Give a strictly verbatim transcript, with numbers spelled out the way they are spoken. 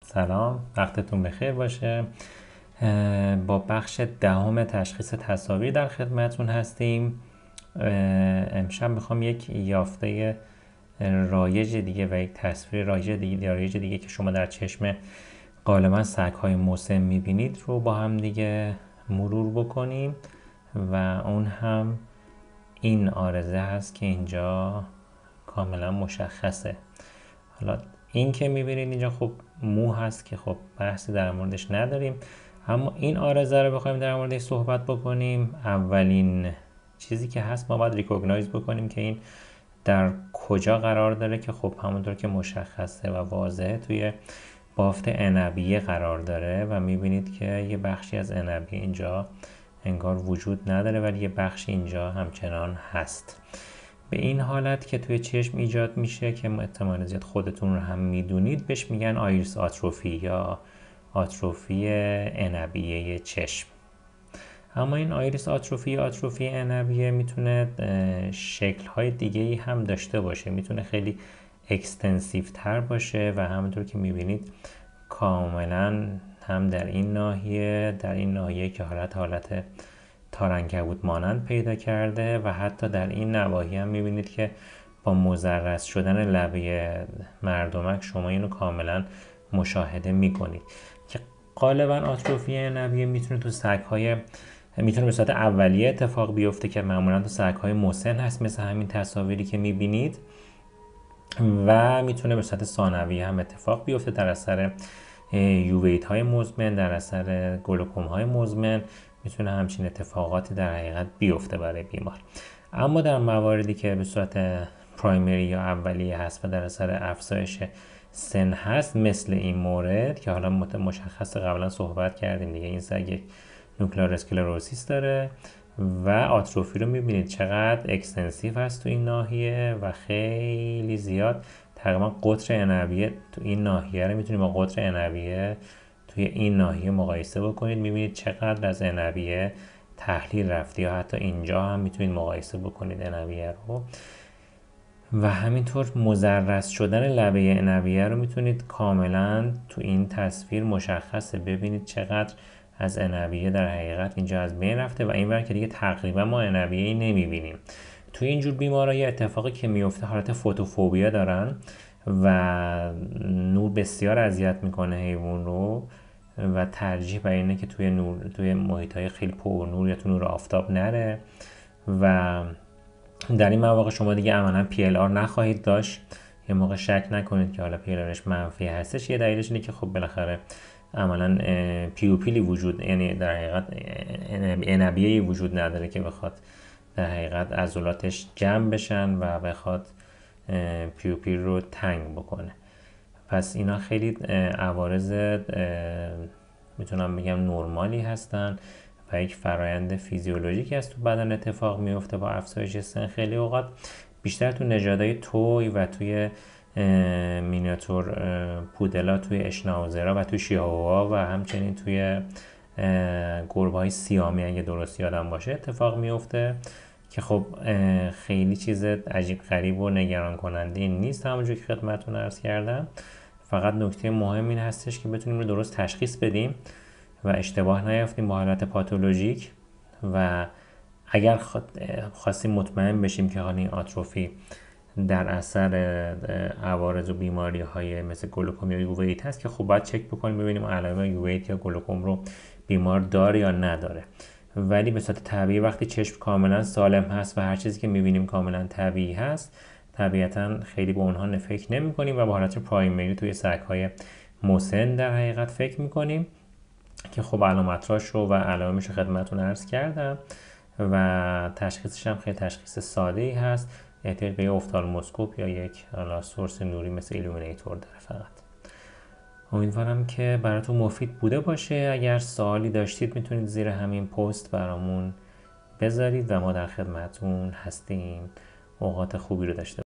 سلام، وقتتون بخیر باشه. با بخش دهم تشخیص تصاویر در خدمتون هستیم. امشب میخوام یک یافته رایج دیگه و یک تصویر رایج دیگه, رایج دیگه که شما در چشم غالبا سگ‌های مسن میبینید رو با هم دیگه مرور بکنیم و اون هم این آرزه هست که اینجا کاملا مشخصه. حالا این که میبینید اینجا خب مو هست که خب بحثی در موردش نداریم، اما این آرزه رو بخوایم در موردش صحبت بکنیم، اولین چیزی که هست ما باید ریکوگنایز بکنیم که این در کجا قرار داره، که خب همونطور که مشخصه و واضحه توی بافت عنبیه قرار داره و میبینید که یه بخشی از عنبیه اینجا انگار وجود نداره ولی یه بخشی اینجا همچنان هست. به این حالت که توی چشم ایجاد میشه که احتمال زیاد خودتون رو هم میدونید بهش میگن آیریس آتروفی یا آتروفی عنبیه چشم. اما این آیریس آتروفی یا آتروفی عنبیه میتونه شکل‌های دیگه‌ای هم داشته باشه، میتونه خیلی اکستنسیو تر باشه و همونطور که میبینید کاملا هم در این ناحیه در این ناحیه که حالت حالت تارعنکبوت مانند پیدا کرده و حتی در این نواحی هم میبینید که با مضرس شدن لبه مردمک شما اینو کاملا مشاهده میکنید که غالبا آتروفی عنبیه میتونه تو سگ‌های میتونه به صورت اولیه اتفاق بیفته که معمولا تو سگ‌های مسن هست مثل همین تصاویری که میبینید، و میتونه به صورت ثانویه هم اتفاق بیفته در اثر یوویت های مزمن، در اثر گلوکوم های مزمن میتونه همچین اتفاقاتی در حقیقت بیفته برای بیمار. اما در مواردی که به صورت پرایمری یا اولیه هست و در اثر افزایش سن هست مثل این مورد که حالا مشخص قبلا صحبت کردیم دیگه، این سگ یک نوکلار اسکلروسیس داره و آتروفی رو میبینید چقدر اکستنسیو هست تو این ناحیه و خیلی زیاد. تقریبا قطر عنبیه تو این ناحیه رو میتونید با قطر عنبیه توی این ناحیه مقایسه بکنید، میبینید چقدر از عنبیه تحلیل رفته، یا حتی اینجا هم میتونید مقایسه بکنید عنبیه رو. و همینطور مضرس شدن لبه عنبیه رو میتونید کاملا تو این تصویر مشخصه، ببینید چقدر از عنبیه در حقیقت اینجا از بین رفته و این ور که دیگه تقریبا ما عنبیه‌ای نمیبینیم. توی اینجور بیمارا یه اتفاقی که میفته حالت فوتوفوبیا دارن و نور بسیار اذیت میکنه حیوان رو و ترجیح بر اینه که توی نور توی محیط‌های خیلی پر نور یا تو نور آفتاب نره و در این مواقع شما دیگه عملاً پی ال آر نخواهید داشت. یه موقع شک نکنید که حالا پی ال آرش منفی هستش، یه دلیلش اینه که خب بالاخره عملاً پیوپیلی وجود، یعنی در حقیقت عنبیه‌ای وجود نداره که بخواد در حقیقت عضلاتش جمع بشن و بخواد پیوپیل رو تنگ بکنه. پس اینا خیلی عوارض میتونم بگم نرمالی هستن و یک فرایند فیزیولوژیکی است تو بدن اتفاق میفته با افزایش سن. خیلی اوقات بیشتر تو نژادهای توی و توی مینیاتور پودلا، توی اشناوزرها و توی شیاهوها و همچنین توی گربه های سیامی اگه درست یادم باشه اتفاق میفته که خب خیلی چیز عجیب غریب و نگران کننده نیست همونجور که خدمتتون عرض کردم. فقط نکته مهم این هستش که بتونیم رو درست تشخیص بدیم و اشتباه نیافتیم با حالت پاتولوژیک، و اگر خواستیم مطمئن بشیم که حالا این آتروفی در اثر عوارض و بیماری های مثل گلوکوم یا یوویت هست که خب باید چک بکنیم ببینیم علائم یوویت یا گلوکوم رو بیمار داره یا نداره. ولی به صورت طبیعی وقتی چشم کاملا سالم هست و هر چیزی که میبینیم کاملا طبیعی هست، طبیعتا خیلی به اونها فکر نمی کنیم و با حالت پرایمری توی سگ‌های مسن در حقیقت فکر میکنیم که خب علامتراش رو و علائمش رو خدمتتون عرض کردم و تشخیصش هم خیلی تشخیص ساده ای هست، احتیاج به یک افتالموسکوپ یا یک حالا سورس نوری مثل ایلومینیتور داره. فقط امیدوارم که براتون مفید بوده باشه. اگر سوالی داشتید میتونید زیر همین پست برامون بذارید و ما در خدمتتون هستیم. اوقات خوبی رو داشته